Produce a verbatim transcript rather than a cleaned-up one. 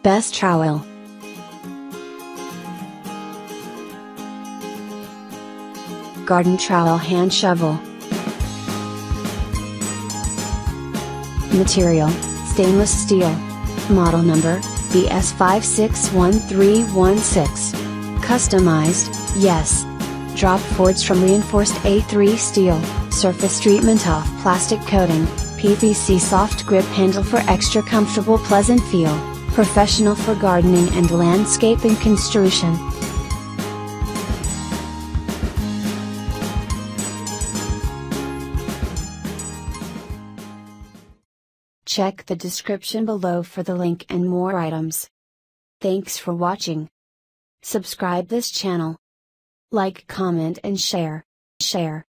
Best trowel. Garden trowel hand shovel. Material, stainless steel. Model number, B S five six one three one six. Customized, yes. Drop forged from reinforced A three steel, surface treatment off plastic coating, P V C soft grip handle for extra comfortable pleasant feel, professional for gardening and landscaping construction. Check the description below for the link and more items. Thanks for watching. Subscribe this channel. Like, comment and share. Share.